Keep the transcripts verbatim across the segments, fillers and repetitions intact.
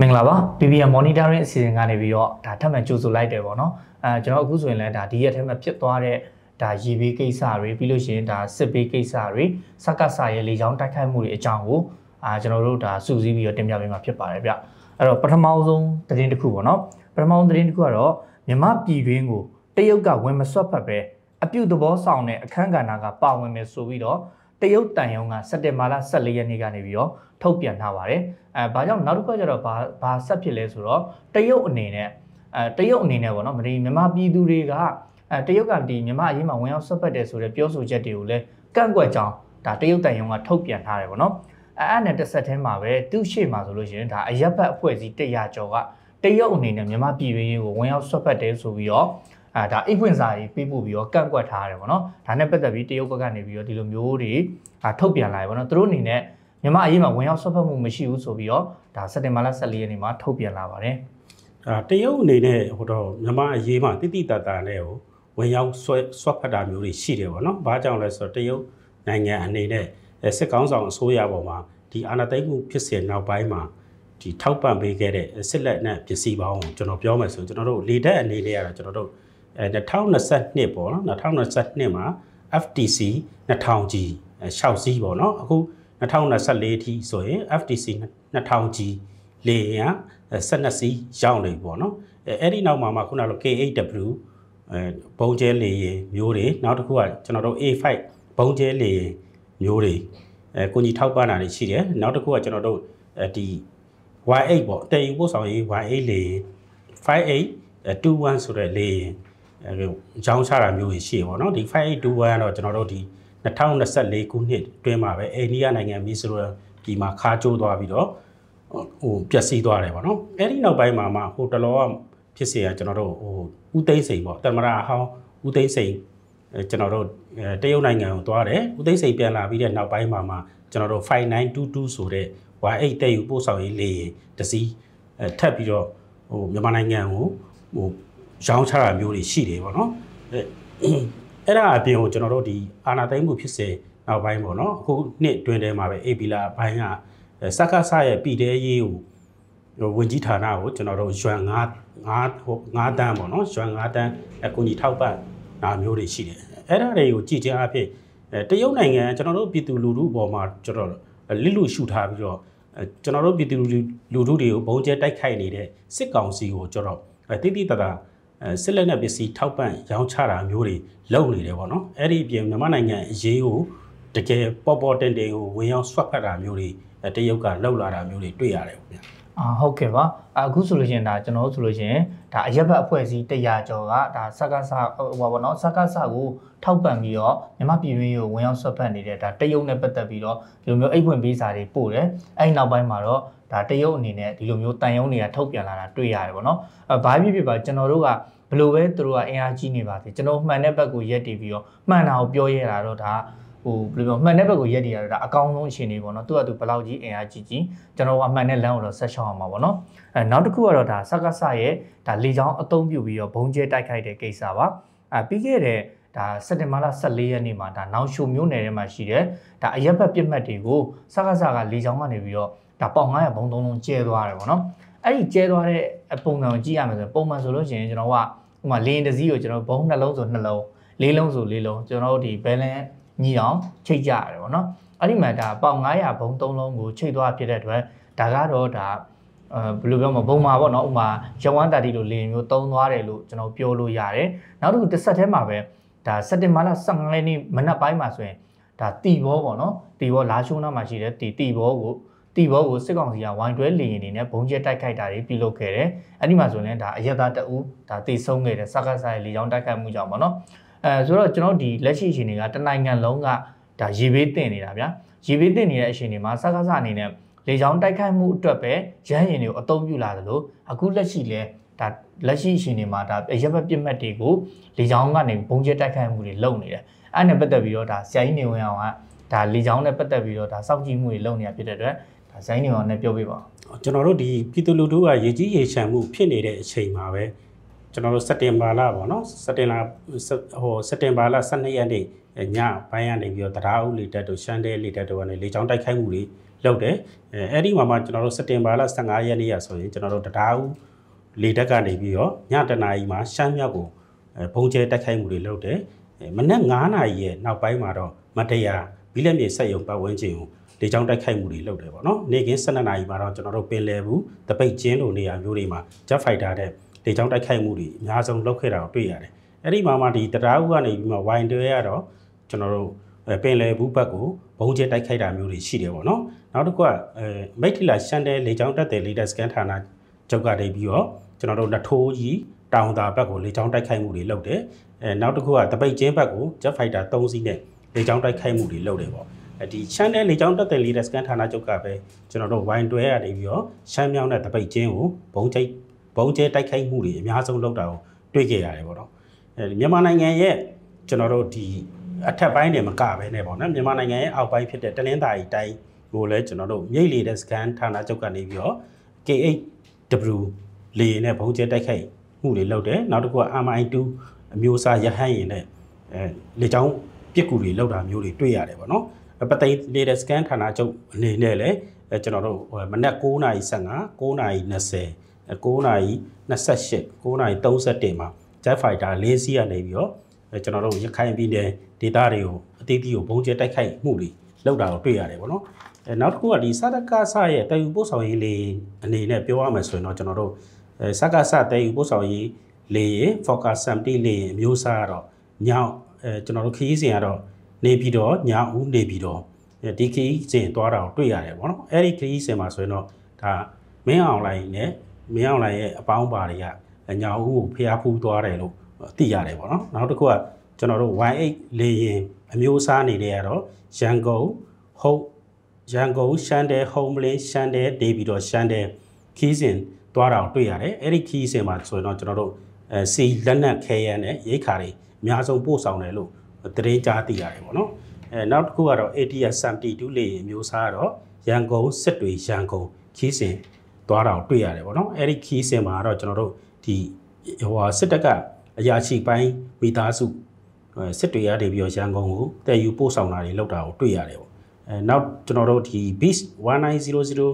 မင်္ဂလာပါ P P M Monitoring အစီအစဉ်ကနေပြီးတော့ဒါထပ်မံကြိုဆိုလိုက်တယ်ပေါ့နော်အဲကျွန်တော်အခုဆိုရင်လည်းဒါဒီရက်ထဲမှာဖြစ်သွားတဲ့ဒါရေဘေးကိစ္စတွေပြီးလို့ရှိရင်ဒါစစ်ဘေးကိစ္စတွေစက္ကစရဲ့လေကြောင်းတိုက်ခိုက်မှုတွေအကြောင်းကိုအာကျွန်တော်တို့ဒါစုစည်းပြီးတော့တင်ပြပေးမှာဖြစ်ပါတယ်ဗျအဲ့တော့ပထမဆုံးသတင်းတစ်ခုပေါ့နော်ပထမဆုံးသတင်းတစ်ခုကတော့မြန်မာပြည်တွင်းကိုတရုတ်ကဝင်မဆွတ်ဖက်ပဲအပြုသဘောဆောင်တဲ့အခန်းကဏ္ဍကပါဝင်မယ်ဆိုပြီးတော့တရုတ်တန်ယုံကစက်တင်ဘာလ၁၄ရက်နေ့ကနေပြီးတော့ထုတ်ပြန်ထားပါတယ်အဲဘာကြောင့်နောက်တစ်ခါကျတော့ဘာဘာဆက်ဖြစ်လဲဆိုတော့တရုတ်အနေနဲ့အဲတရုတ်အနေနဲ့ပေါ့နော်ဒီမြန်မာပြည်သူတွေကအဲတရုတ်ကဒီမြန်မာအရေးမှာဝင်ရောက်ဆွတ်ဖက်တယ်ဆိုတဲ့ပြောဆိုချက်တွေကိုလည်းကန့်ကွက်ကြောင်းဒါတရုတ်တန်ယုံကထုတ်ပြန်ထားတယ်ပေါ့နော်အဲအဲ့နဲ့တစ်ဆက်တည်းမှာပဲသူ့ရှေ့မှာဆိုလို့ရှိရင်ဒါအရက်ဘတ်အဖွဲ့အစည်းတရာကျော်ကတရုတ်အနေနဲ့မြန်မာပြည်တွင်းကိုဝင်ရောက်ဆွတ်ဖက်တယ်ဆိုပြီးတော့အဲဒါအိတ်ဖွင့်စာတွေပေးပို့ပြီးတော့ကန့်ကွက်ထားရတယ်ပေါ့နော်ဒါနဲ့ပတ်သက်ပြီးတရုတ်ဘက်ကနေပြီးတော့ဒီလိုမျိုးတွေထုတ်ပြန်လာတယ်ပေါ့နော်သူတို့အနေနဲ့မြန်မာအရေးမှာဝင်ရောက်ဆွတ်ဖက်မှုမရှိဘူးဆိုပြီးတော့ဒါစက်တင်ဘာလ၁၄ရက်နေ့မှာထုတ်ပြန်လာပါတယ်ဒါတရုတ်အနေနဲ့ဟိုတော့မြန်မာအရေးမှာတိတိတတ်တာနဲ့ကိုဝင်ရောက်ဆွဲဆွတ်ဖက်တာမျိုးတွေရှိတယ်ပေါ့နော်ဘာကြောင့်လဲဆိုတော့တရုတ်နိုင်ငံအနေနဲ့စစ်ကောင်းဆောင်အစိုးရပေါ်မှာဒီအာဏာသိမ်းမှုဖြစ်စဉ်နောက်ပိုင်းမှာဒီထောက်ပံ့ပေးခဲ့တဲ့စစ်လက်နက်ပစ္စည်းပေါင်းကိုကျွန်တော်ပြောမယ်ဆိုရင်ကျွန်တော်တို့လေတပ်အနေနဲ့ကတော့ကျွန်တော်တို့အဲ၂၀၂၂ပေါ့နော်၂၀၂၂မှာ F T C ၂၀၀၀ G ၆စီးပေါ့နော်အခု၂၀၂၄အထိဆိုရင် F T C ၂၀၀၀ G လေယာဉ်၁၂စီးရောက်နေပေါ့နော်အဲအဲ့ဒီနောက်မှာမှခုနက K eight W အဲဘုံကျဲလေယာဉ်မျိုးတွေနောက်တစ်ခုကကျွန်တော်တို့ A five ဘုံကျဲလေယာဉ်မျိုးတွေအဲကိုကြီးထောက်ပံ့တာတွေရှိတယ်နောက်တစ်ခုကကျွန်တော်တို့အဲဒီ Y eight ပေါ့တည်ယူပို့ဆောင်ရေး Y eight လေယာဉ်five eight two one ဆိုတဲ့လေယာဉ်အဲကြောင်းချတာမျိုးရှိပေါ့နော်ဒီfive eight two oneကတော့ကျွန်တော်တို့ဒီ၂၀၂၄ခုနှစ်တွင်းမှာပဲအိန္ဒိယနိုင်ငံမီဆိုရဒီမှာခါကျိုးသွားပြီးတော့ဟိုပျက်စီးသွားတယ်ပေါ့နော်အဲ့ဒီနောက်ပိုင်းမှာမှဟိုတလောကဖြစ်เสียကျွန်တော်တို့ဟိုဦးသိန်းစိန်ပေါ့တမရအဟောင်းဦးသိန်းစိန်ကျွန်တော်တို့တရုတ်နိုင်ငံကိုသွားတယ်ဦးသိန်းစိန်ပြန်လာပြီးတဲ့နောက်ပိုင်းမှာမှကျွန်တော်တို့five nine two twoဆိုတဲ့ Y eight တဲ့ယူပို့ဆောင်ရေးလေယာဉ်တစီးထပ်ပြီးတော့ဟိုမြန်မာနိုင်ငံကိုဟိုရောင်းချတာမျိုးတွေရှိတယ်ပေါ့နော်အဲ့ဒါအပြင်ကိုကျွန်တော်တို့ဒီအာနာသိမ်းမှုဖြစ်စေနောက်ပိုင်းပေါ့နော်အခုနှစ်တွင်ထဲမှာပဲအေပီလာဘိုင်းကစက္ကစရဲ့ပြည်တဲရေးကိုဝင်ကြီးဌာနကိုကျွန်တော်တို့ရွှန်၅၅တန်းပေါ့နော်ရွှန်၅တန်းအကူကြီးထောက်ပံ့တာမျိုးတွေရှိတယ်အဲ့ဒါတွေကိုကြည်ချင်းအဖြစ်တရုတ်နိုင်ငံကျွန်တော်တို့ပြည်သူလူထုအပေါ်မှာကျွန်တော်လစ်လူရှုထားပြီးတော့ကျွန်တော်တို့ပြည်သူလူထုတွေကိုဘုံကျဲတိုက်ခိုက်နေတဲ့စစ်ကောင်စီကိုကျွန်တော်တိတိတတ်တာစစ်လက်နက်ပစ္စည်းထောက်ပံ့ရောင်းချတာမျိုးတွေလုပ်နေတယ်ပေါ့နော်အဲ့ဒီအပြင်မြန်မာနိုင်ငံအရေးကိုတကယ်ပေါ်ပေါ်တင်တင်ကိုဝင်ရောက်ဆွတ်ဖက်တာမျိုးတွေတရုတ်ကလှုပ်လာတာမျိုးတွေတွေ့ရတယ်ပေါ့ဗျာအာဟုတ်ကဲ့ပါအခုဆိုလို့ရှိရင်ဒါကျွန်တော်တို့ဆိုလို့ရှိရင်ဒါအရက်ဘတ်အဖွဲ့အစည်းတရာကျော်ကဒါစက္ကစဟိုပါဘောနော်စက္ကစကိုထောက်ပံ့ပြီးတော့မြန်မာပြည်တွင်းကိုဝင်ရောက်ဆွတ်ဖက်နေတဲ့ဒါတရုတ်နဲ့ပတ်သက်ပြီးတော့ဒီလိုမျိုးအိတ်ဖွင့်ပေးစာတွေပို့တယ်အဲ့နောက်ပိုင်းမှာတော့ဒါတရုတ်အနေနဲ့ဒီလိုမျိုးတန်ယုံတွေကထုတ်ပြန်လာတာတွေ့ရတယ်ပေါ့နော်အဲဘာဖြစ်ဖြစ်ပါကျွန်တော်တို့ကဘလို့ပဲသူတို့ကအင်အားကြီးနေပါသေးကျွန်တော်မှန်တဲ့ဘက်ကိုရက်တည်ပြီးတော့မှန်တာကိုပြောရတာတော့ဒါဟိုဘယ်လိုပြောမှန်တဲ့ဘက်ကိုရက်တည်ရတာဒါအကောင်းဆုံးအခြေအနေပေါ့နော်သူကသူဘယ်လောက်ကြီးအင်အားကြီးကြီးကျွန်တော်ကအမှန်တဲ့လမ်းကိုတော့ဆက်ရှောင်းအောင်ပါပေါ့နော်အဲနောက်တစ်ခုကတော့ဒါစက္ကစရဲ့ဒါလေချောင်းအသုံးပြုပြီးတော့ဘုံကျဲတိုက်ခိုက်တဲ့ကိစ္စပါအဲပြီးခဲ့တဲ့ဒါစက်တင်ဘာလ၁၄ရက်နေ့မှာဒါနောင်ရှုံမျိုးနယ်ထဲမှာရှိတဲ့ဒါအရက်ဘက်ပြစ်မှတ်တွေကိုစက္ကစကလေချောင်းကနေပြီးတော့ဒါပေါင်၅၀၀ဘုံသုံးလုံးကျဲသွားတယ်ပေါ့နော်အဲ့ဒီကျဲသွားတဲ့ပုံစံကိုကြည့်ရမယ်ဆိုပုံမှန်ဆိုလို့ရှိရင်ကျွန်တော်ကဥပမာလေရင်တစ်စီးကိုကျွန်တော်ဘုံနှလုံးဆိုနှလုံးလေးလုံးဆိုလေးလုံးကျွန်တော်တို့ဒီဘယ်လန်ညီအောင်ချိတ်ကြရတယ်ပေါ့နော်အဲ့ဒီမှာဒါပေါင်၅၀၀ဘုံသုံးလုံးကိုချိတ်သွားဖြစ်တဲ့အတွက်ဒါကတော့ဒါအဲဘယ်လိုပြောမလဲဘုံမှာပေါ့နော်ဥပမာရဝမ်းတာတီလိုလေရင်မျိုးသုံးသွားတယ်လို့ကျွန်တော်ပြောလို့ရတယ်နောက်တစ်ခုတစ်ဆက်တည်းမှာပဲဒါစက်တင်ဘာလ၁၅ရက်နေ့မနက်ပိုင်းမှာဆိုရင်ဒါတီဘောပေါ့နော်တီဘောလာရှိုးနားမှာရှိတဲ့တီတီဘောကိုတီဘောကိုစစ်ကောင်စီကဝိုင်းတွဲလေရင်နေနဲ့ဘုံကျဲတိုက်ခိုက်တာတွေပြုလုပ်ခဲ့တယ်အဲ့ဒီမှာဆိုရင်ဒါအရက်သားတအူးဒါတိဆုံးခဲ့တယ်စက္ကစရဲ့လေကြောင်းတိုက်ခိုက်မှုကြောင့်ပေါ့နော်အဲဆိုတော့ကျွန်တော်ဒီလက်ရှိအချိန်တွေကတနိုင်ငံလုံးကဒါရေဘေးတင်နေတာဗျာရေဘေးတင်နေတဲ့အချိန်တွေမှာစက္ကစအနေနဲ့လေကြောင်းတိုက်ခိုက်မှုအတွက်ပဲရဟန်းရင်တွေကိုအသုံးပြုလာသလိုအခုလက်ရှိလဲဒါလက်ရှိအချိန်တွေမှာဒါအရက်ဘက်ပြစ်မှတ်တွေကိုလေကြောင်းကနေဘုံကျဲတိုက်ခိုက်မှုတွေလုပ်နေတယ်အဲ့နဲ့ပတ်သက်ပြီးတော့ဒါဆရာကြီးနေဝင်အောင်ကဒါလေကြောင်းနဲ့ပတ်သက်ပြီးတော့ဒါစောင့်ကြည့်မှုတွေလုပ်နေတာဖြစ်တဲ့အတွက်ဒါဇိုင်းနေအောင်လည်းပြောပြပါကျွန်တော်တို့ဒီပြည်သူလူထုကရေကြီးရေချမ်းမှုဖြစ်နေတဲ့အချိန်မှာပဲကျွန်တော်တို့စက်တင်ဘာလပေါ့နော်စက်တင်လာဟိုစက်တင်ဘာလ၁၂ရက်နေ့ညပိုင်းကနေပြီးတော့တရားဥလေတက်တို့ရှမ်းတဲလေတက်တို့ကနေလေချောင်းတိုက်ခိုက်မှုတွေလုပ်တယ်အဲအဲ့ဒီမှာမှကျွန်တော်တို့စက်တင်ဘာလဆယ့်ငါးရက်နေ့ရဆိုရင်ကျွန်တော်တို့တရားဥလေတက်ကနေပြီးတော့ညတနာရီမှာရှမ်းမြောက်ကိုဘုံကျဲတိုက်ခိုက်မှုတွေလုပ်တယ်မနက်ငါးနာရီရဲ့နောက်ပိုင်းမှာတော့မတရားဘီလက်မြေဆက်ယုံပတ်ဝန်းကျင်ကိုလေချောင်းတိုက်ခိုက်မှုတွေလုပ်တယ်ပေါ့နော်နေ့ကင်းဆယ်နှစ်နာရီမှာတော့ကျွန်တော်တို့ပင်လယ်ဘူးတပိတ်ကျင်းလိုနေရာမျိုးတွေမှာ Jet Fighter တဲ့လေချောင်းတိုက်ခိုက်မှုတွေအများဆုံးလုပ်ခဲ့တာကိုတွေ့ရတယ်အဲ့ဒီမှာမှဒီတရားဥကနေပြီးမှဝိုင်တွဲရတော့ကျွန်တော်တို့ပင်လယ်ဘူးဘက်ကိုဘုံကျဲတိုက်ခိုက်တာမျိုးတွေရှိတယ်ပေါ့နော်နောက်တစ်ခုကအဲမိတ်ထီလာရှန်တဲလေချောင်းတက်တဲ့ leader scan ဌာနချုပ်ကနေပြီးတော့ကျွန်တော်တို့လက်ထိုးကြီးတောင်တာဘက်ကိုလေချောင်းတိုက်ခိုက်မှုတွေလုပ်တယ်အဲနောက်တစ်ခုကတပိတ်ကျင်းဘက်ကို Jet Fighter သုံးစီးနဲ့လေချောင်းတိုက်ခိုက်မှုတွေလုပ်တယ်ပေါ့ဒီရှမ်းတဲ့လေချောင်းတက်တဲ့ leader scan ဌာနချုပ်ကပဲကျွန်တော်တို့ဝိုင်တွဲရနေပြီးတော့ရှမ်းမြောင်းတဲ့တပိတ်ကျင်းကိုဘုံကျဲဘုံကျဲတိုက်ခိုက်မှုတွေအများဆုံးလုပ်တာကိုတွေ့ခဲ့ရတယ်ပေါ့နော်အဲမြန်မာနိုင်ငံရဲ့ကျွန်တော်တို့ဒီအထက်ပိုင်းတွေမကပဲနဲ့ပေါ့နော်မြန်မာနိုင်ငံရဲ့အောက်ပိုင်းဖြစ်တဲ့တနင်္သာရီတိုင်းကိုလည်းကျွန်တော်တို့မြိတ်လေတဲ့ scan ဌာနချုပ်ကနေပြီးတော့ K eight W လေနဲ့ဘုံကျဲတိုက်ခိုက်မှုတွေလုပ်တယ်နောက်တစ်ခုက M I two အမျိုးအစားရဟန်းရင်နဲ့အဲလေချောင်းပစ်ကူတွေလောက်တာမျိုးတွေတွေ့ရတယ်ပေါ့နော်ပသိမ်လေတဲ့ scan ဌာနချုပ်အနေနဲ့လည်းကျွန်တော်တို့မနက်၉နာရီဆယ့်ငါ ၉နာရီ၂၀ ၉နာရီ၂၈ ၉နာရီ၃၁မှာ Jet Fighter လေးစီးရနေပြီးတော့ကျွန်တော်တို့ရခိုင်ပြည်နယ်ဒေသတွေကိုအသေးသေးကိုဘုံကျဲတိုက်ခိုက်မှုတွေလောက်တာကိုတွေ့ရတယ်ပေါ့နော်အဲနောက်တစ်ခုကဒီစတကဆရဲ့တည်ယူပို့ဆောင်ရေးလေအနေနဲ့ပြောရမယ်ဆိုရင်တော့ကျွန်တော်တို့စကဆတည်ယူပို့ဆောင်ရေးလေရင် Focus seventy လေအမျိုးအစားကတော့ညောင်အဲကျွန်တော်တို့ခရီးစဉ်ကတော့နေပြီးတော့ညဦးနေပြီးတော့ဒီခရီးစဉ်သွားတာကိုတွေ့ရတယ်ပေါ့နော်အဲ့ဒီခရီးစဉ်မှာဆိုရင်တော့ဒါမင်းအောင်လိုင်းနဲ့မင်းအောင်လိုင်းရဲ့အပေါင်းပါတွေကညဦးကိုဖျားဖူးသွားတယ်လို့သိရတယ်ပေါ့နော်နောက်တစ်ခုကကျွန်တော်တို့ Y eight လေရင်အမျိုးအစားနေတဲ့ကတော့ရန်ကုန်ဟုတ်ရန်ကုန်ရှမ်းတဲ Homeland ရှမ်းတဲဒေပြီးတော့ရှမ်းတဲခီးစဉ်သွားတာကိုတွေ့ရတယ်အဲ့ဒီခီးစဉ်မှာဆိုရင်တော့ကျွန်တော်တို့အဲစီလက်နက်ခဲယမ်းနဲ့ရိတ်ခါတွေအများဆုံးပို့ဆောင်တယ်လို့သတင်းကြားသိရတယ်ပေါ့နော်အဲနောက်တစ်ခုကတော့ A T S seventy-two လေရင်အမျိုးအစားကတော့ရန်ကုန်စစ်တွေရန်ကုန်ခီးစဉ်သွားတာကိုတွေ့ရတယ်ပေါ့နော်အဲ့ဒီခီးစဉ်မှာတော့ကျွန်တော်တို့ဒီဟိုစစ်တပ်ကအရာရှိပိုင်းမိသားစုစစ်တွေရနေပြီးတော့ရန်ကုန်ကိုတည်ယူပို့ဆောင်တာတွေလောက်တာကိုတွေ့ရတယ်ပေါ့အဲနောက်ကျွန်တော်တို့ဒီ Beast nineteen hundred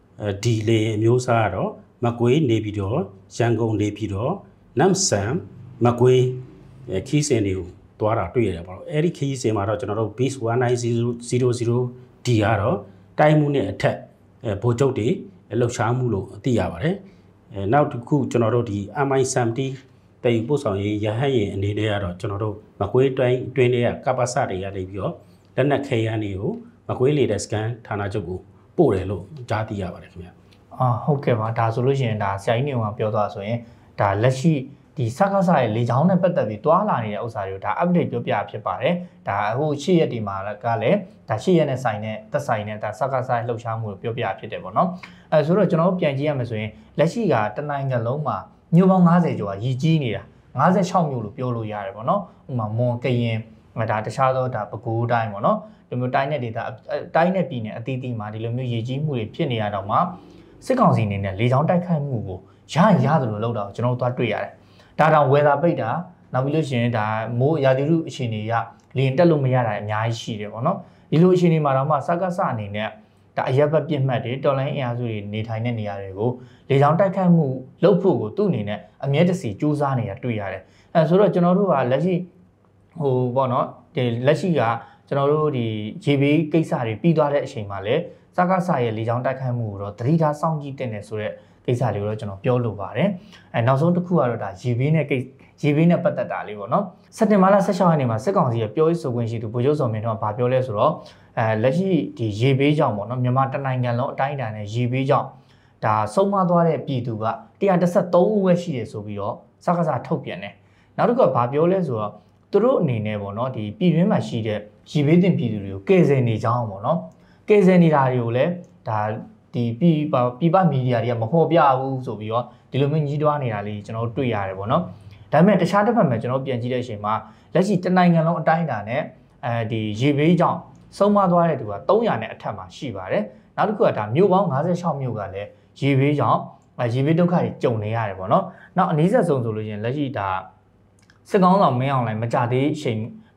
D လေအမျိုးအစားကတော့မကွေးနေပြီးတော့ရန်ကုန်နေပြီးတော့နမ်ဆမ်မကွေးခီးစင်တွေကိုသွားတာတွေ့ရတယ်ပေါ့အဲ့ဒီခီးစင်မှာတော့ကျွန်တော်တို့ Beast nineteen hundred D ကတော့တိုင်းမှုနဲ့အထက်အဲဗိုလ်ချုပ်တွေလှုပ်ရှားမှုလို့သိရပါတယ်အဲနောက်တစ်ခုကျွန်တော်တို့ဒီ M I seventy တည်ယူပို့ဆောင်ရေးရဟန်းရင်အနေနဲ့ကတော့ကျွန်တော်တို့မကွေးတိုင်းအတွင်းတွေကကပ္ပစတွေရနေပြီးတော့လက်နက်ခဲယမ်းတွေကိုမကွေးလေတဲ့ scan ဌာနချုပ်ကိုပို့တယ်လို့ကြားသိရပါတယ်ခင်ဗျာအာဟုတ်ကဲ့ပါဒါဆိုလို့ရှိရင်ဒါဆရာကြီးနေကပြောသွားဆိုရင်ဒါလက်ရှိဒီစကားစားရဲ့လေချောင်းနဲ့ပတ်သက်ပြီးတွာလာနေတဲ့ဥစ္စာတွေကိုဒါ update ပြောပြဖြစ်ပါတယ်ဒါဟိုရှေ့ရက်ဒီမှာကလည်းဒါရှေ့ရက်နဲ့ဆိုင်နဲ့သက်ဆိုင်နဲ့ဒါစကားစားလှုပ်ရှားမှုကိုပြောပြဖြစ်တယ်ပေါ့နော်အဲဆိုတော့ကျွန်တော်တို့ပြန်ကြည့်ရမယ်ဆိုရင်လက်ရှိကတနိုင်ငံလုံးမှာမြို့ပေါင်း၅၀ကျော်ကရည်ကြီးနေတာ၅၆မြို့လို့ပြောလို့ရတယ်ပေါ့နော်ဥပမာမွန်ကရင်ဒါတခြားသောဒါပဲခူးတိုင်းပေါ့နော်ဒီမျိုးတိုင်းနဲ့ဒေသတိုင်းနဲ့ပြည်နယ်အသီးသီးမှာဒီလိုမျိုးရည်ကြီးမှုတွေဖြစ်နေရတော့မှစစ်ကောင်စီအနေနဲ့လေချောင်းတိုက်ခိုက်မှုကိုရရင်ရသလိုလုပ်တာကိုကျွန်တော်တို့သွားတွေ့ရတယ်ဒါတောင်ဝယ်သာပိတ်တာနောက်ပြီးလို့ရှိရင်ဒါမိုးရာသီဥတုအခြေအနေရလေရင်တက်လို့မရတာအများကြီးရှိတယ်ပေါ့နော်ဒီလိုအခြေအနေမှာတော့မှစကားစအနေနဲ့ဒါအရက်ဘက်ပြစ်မှတ်တွေတော်လိုင်းအင်အားစုတွေနေထိုင်တဲ့နေရာတွေကိုလေချောင်းတိုက်ခိုက်မှုလုပ်ဖို့ကိုသူ့အနေနဲ့အမြဲတစေစူးစမ်းနေတာတွေ့ရတယ်အဲဆိုတော့ကျွန်တော်တို့ကလက်ရှိဟိုပေါ့နော်ဒီလက်ရှိကကျွန်တော်တို့ဒီရေဘေးကိစ္စတွေပြီးသွားတဲ့အချိန်မှာလည်းစကားစရဲ့လေချောင်းတိုက်ခိုက်မှုကိုတော့သတိထားစောင့်ကြည့်တင်တယ်ဆိုတော့ကိစ္စလေးကိုတော့ကျွန်တော်ပြောလိုပါတယ်အဲနောက်ဆုံးတစ်ခုကတော့ဒါရေဘေးနဲ့ကိရေဘေးနဲ့ပတ်သက်တာလေးပေါ့နော်စက်တင်ဘာလ၁၆ရက်နေ့မှာစစ်ကောင်စီရဲ့ပြောရေးဆိုခွင့်ရှိသူဗိုလ်ချုပ်စော်မင်းထွန်းကဗာပြောလဲဆိုတော့အဲလက်ရှိဒီရေဘေးကြောင့်ပေါ့နော်မြန်မာတနိုင်ငံလုံးအတိုင်းအတာနဲ့ရေဘေးကြောင့်ဒါဆုံးမသွားတဲ့ပြည်သူကone hundred thirty-threeဦးပဲရှိတယ်ဆိုပြီးတော့စကားစထုတ်ပြန်တယ်နောက်တစ်ခုကဗာပြောလဲဆိုတော့သူတို့အနေနဲ့ပေါ့နော်ဒီပြည်တွင်းမှာရှိတဲ့ရေဘေးတင်ပြည်သူတွေကိုကယ်ဆယ်နေကြအောင်ပေါ့နော်ကယ်ဆယ်နေတာတွေကိုလည်းဒါဒီပြည်ပပြည်ပမီဒီယာတွေကမဖော်ပြဘူးဆိုပြီးတော့ဒီလိုမျိုးကြီးတွားနေတာလေးကျွန်တော်တို့တွေ့ရတယ်ပေါ့နော်ဒါပေမဲ့တခြားတစ်ဖက်မှာကျွန်တော်ပြန်ကြည့်တဲ့အချိန်မှာလက်ရှိတနိုင်ငံလုံးအတိုင်းအတာနဲ့အဲဒီရေဘေးကြောင့်ဆုံးမသွားတဲ့သူကthree hundredနဲ့အထက်မှာရှိပါတယ်နောက်တစ်ခုကဒါမြို့ပေါင်းfifty-sixမြို့ကလည်းရေဘေးကြောင့်ရေဘေးဒုက္ခတွေကြုံနေရတယ်ပေါ့နော်နောက်အနည်းဆက်ဆုံးဆိုလို့ရှိရင်လက်ရှိဒါစစ်ကောင်းဆောင်မင်းအောင်လှိုင်မကြသေးချိန်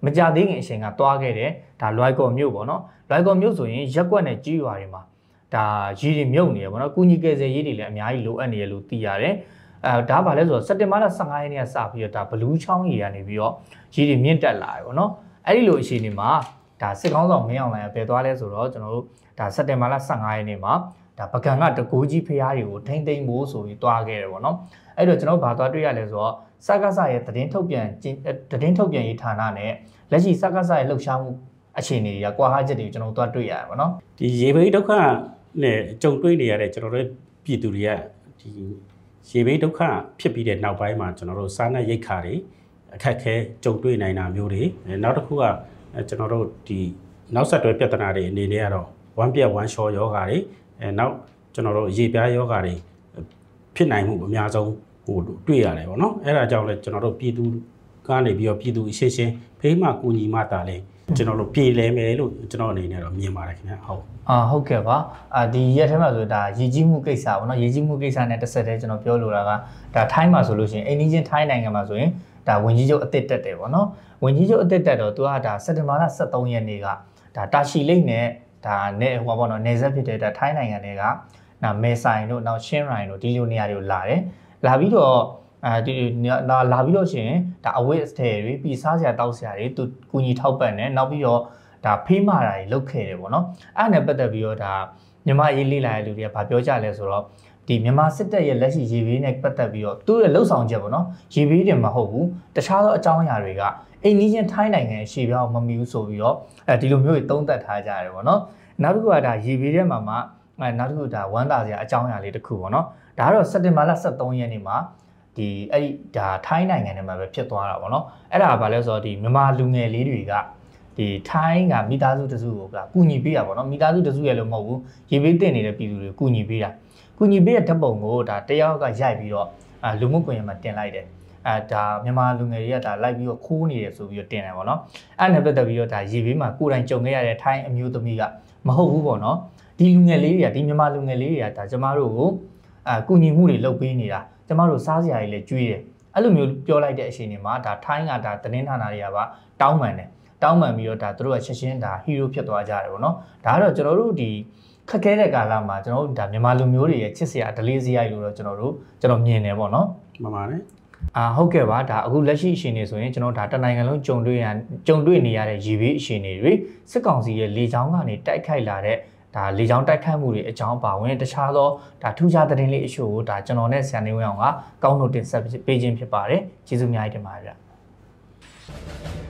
မကြသေးခင်အချိန်ကတွားခဲ့တယ်ဒါလွိုက်ကော်မြို့ပေါ့နော်လွိုက်ကော်မြို့ဆိုရင်ရက်ကွက်နဲ့ကြီးရွာတွေမှာဒါရည်တွေမြုပ်နေရပေါ့နော်ကုညီကယ်ဆယ်ရေးတွေလည်းအများကြီးလိုအပ်နေရလို့သိရတယ်အဲဒါဘာလဲဆိုတော့စက်တင်ဘာလဆယ့်ငါးရက်နေ့ကစပြီးတော့ဒါဘလူးချောင်းကြီးကနေပြီးတော့ရည်တွေမြင့်တက်လာတယ်ပေါ့နော်အဲ့ဒီလိုအခြေအနေမှာဒါစစ်ကောင်းဆောင်မင်းအောင်လှိုင်ကပဲသွားလဲဆိုတော့ကျွန်တော်တို့ဒါစက်တင်ဘာလဆယ့်ငါးရက်နေ့မှာဒါပကံကတကူကြီးဖျားတွေကိုထိမ့်သိမ့်ဖို့ဆိုပြီးတွားခဲ့တယ်ပေါ့နော်အဲ့တော့ကျွန်တော်ဘာသွားတွေ့ရလဲဆိုတော့စကားဆရဲ့သတင်းထုတ်ပြန်သတင်းထုတ်ပြန်ရေးဌာနနဲ့လက်ရှိစကားဆရဲ့လှုပ်ရှားမှုအခြေအနေတွေကကွာဟချက်တွေကျွန်တော်တို့တွေ့ရတယ်ပေါ့နော်ဒီရေဘေးဒုက္ခနဲ့ကြုံတွေ့နေရတဲ့ကျွန်တော်တို့ပြည်သူတွေကဒီရေဘေးဒုက္ခဖြစ်ပြီးတဲ့နောက်ပိုင်းမှာကျွန်တော်တို့စားနပ်ရိက္ခာတွေအခက်အခဲကြုံတွေ့နိုင်တာမျိုးတွေနောက်တစ်ခုကကျွန်တော်တို့ဒီနောက်ဆက်တွဲပြဿနာတွေအနေနဲ့ကတော့ဝမ်းပြက်ဝမ်းလျှောယောဂါတွေအဲနောက်ကျွန်တော်တို့ရေပြားယောဂါတွေဖြစ်နိုင်မှုအများဆုံးဟိုတွေ့ရတယ်ပေါ့နော်အဲ့ဒါကြောင့်လဲကျွန်တော်တို့ပြည်သူကနေပြီးတော့ပြည်သူအရှင်းရှင်းဖေးမှကူညီမှတာလဲကျွန်တော်တို့ပြေလဲမယ်လို့ကျွန်တော်အနေနဲ့တော့မြင်ပါတယ်ခင်ဗျဟုတ်အာဟုတ်ကဲ့ပါအာဒီရက်ထဲမှာဆိုဒါရည်ကြီးမှုကိစ္စပေါ့နော်ရည်ကြီးမှုကိစ္စနဲ့တစ်ဆက်တည်းကျွန်တော်ပြောလိုတာကဒါထိုင်းမှာဆိုလို့ရှိရင်အိန္ဒိယထိုင်းနိုင်ငံမှာဆိုရင်ဒါဝင်ကြီးချုပ်အသစ်တက်တယ်ပေါ့နော်ဝင်ကြီးချုပ်အသစ်တက်တော့သူကဒါစက်တင်ဘာလဆယ့်သုံးရက်နေ့ကဒါတာရှီလိတ်နဲ့ဒါနဲ့ဟိုပေါ့နော်နေဆက်ဖြစ်တဲ့ဒါထိုင်းနိုင်ငံတွေကနာမဲဆိုင်တို့နောက်ရှင်းရိုင်တို့ဒီလိုနေရာတွေကိုလာတယ်လာပြီးတော့အဲဒီလာပြီးတော့ရှင်ဒါအဝတ်အထည်တွေပြီးစားစရာတောက်စရာတွေသူကူညီထောက်ပံ့တယ်နောက်ပြီးတော့ဒါဖေးမာတာတွေလုပ်ခဲ့တယ်ပေါ့နော်အဲ့ဒါနဲ့ပတ်သက်ပြီးတော့ဒါမြန်မာရေးလေးလာတဲ့လူတွေကဗာပြောကြလဲဆိုတော့ဒီမြန်မာစစ်တပ်ရဲ့လက်ရှိရေဘေးနဲ့ပတ်သက်ပြီးတော့သူ့ရဲ့လှုပ်ဆောင်ချက်ပေါ့နော်ရေဘေးတွေမဟုတ်ဘူးတခြားသောအကြောင်းအရာတွေကအိန္ဒိယထိုင်းနိုင်ငံရှေ့ပြောင်းမမီဘူးဆိုပြီးတော့အဲဒီလိုမျိုးတွေသုံးသပ်ထားကြတယ်ပေါ့နော်နောက်တစ်ခုကဒါရေဘေးထဲမှာမှနောက်တစ်ခုဒါဝမ်းသာစရာအကြောင်းအရာလေးတစ်ခုပေါ့နော်ဒါကတော့စက်တင်ဘာလဆယ့်သုံးရက်နေ့မှာဒီအဲ့ဒီဒါထိုင်းနိုင်ငံထဲမှာပဲဖြစ်သွားတာပေါ့နော်အဲ့ဒါကဘာလဲဆိုတော့ဒီမြန်မာလူငယ်လေးတွေကဒီထိုင်းကမိသားစုတစုကိုကကူညီပေးတာပေါ့နော်မိသားစုတစုရဲ့လို့မဟုတ်ဘူးရေဘေးတင်နေတဲ့ပြည်သူတွေကူညီပေးတာကူညီပေးတဲ့ဓာတ်ပုံကိုဒါတယောက်ကရိုက်ပြီးတော့အာလူမှုကွန်ရက်မှာတင်လိုက်တယ်အဲဒါမြန်မာလူငယ်တွေကဒါလိုက်ပြီးတော့ခိုးနေတယ်ဆိုပြီးတော့တင်တယ်ပေါ့နော်အဲ့နဲ့ပတ်သက်ပြီးတော့ဒါရေဘေးမှာကိုယ်တိုင်ကြုံခဲ့ရတဲ့ထိုင်းအမျိုးသမီးကမဟုတ်ဘူးပေါ့နော်ဒီလူငယ်လေးတွေကဒီမြန်မာလူငယ်လေးတွေကဒါကျမတို့ကိုအာကူညီမှုတွေလုပ်ပေးနေတာကျမတို့စားစရာတွေလည်းကျွေးတယ်အဲ့လိုမျိုးပြောလိုက်တဲ့အချိန်တွေမှာဒါထိုင်းကဒါသတင်းဌာနတွေကပါတောင်းပန်တယ်တောင်းပန်ပြီးတော့ဒါတို့ကချက်ချင်းဒါဟီးရိုးဖြစ်သွားကြတယ်ပေါ့နော်ဒါကတော့ကျွန်တော်တို့ဒီခက်ခဲတဲ့ကာလမှာကျွန်တော်တို့ဒါမြန်မာလူမျိုးတွေရဲ့ချစ်စရာဒလေးစရာလို့တော့ကျွန်တော်တို့ကျွန်တော်မြင်တယ်ပေါ့နော်မှန်ပါတယ်အာဟုတ်ကဲ့ပါဒါအခုလက်ရှိအချိန်တွေဆိုရင်ကျွန်တော်ဒါတနိုင်ငံလုံးကြုံတွေ့ရကြုံတွေ့နေရတဲ့ရေဘေးအချိန်တွေစစ်ကောင်စီရဲ့လေကြောင်းကနေတိုက်ခိုက်လာတဲ့ဒါလေကြောင်းတိုက်ခိုက်မှုတွေအကြောင်းပါဝင်တခြားသောဒါထူးခြားသတင်းလေးအချို့ကိုဒါကျွန်တော်နဲ့ဆရာနေဝင်းအောင်ကကောင်းလို့တင်ဆက်ပေးခြင်းဖြစ်ပါတယ်ကျေးဇူးအများကြီးတင်ပါတယ်ဗျ